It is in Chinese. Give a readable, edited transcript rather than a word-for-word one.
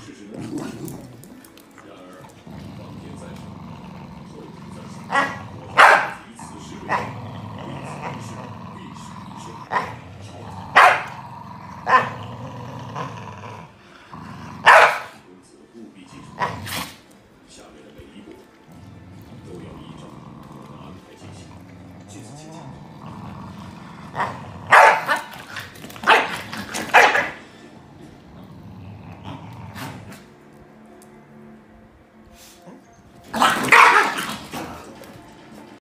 然而，钢铁在手，后提在手，我第一次试用。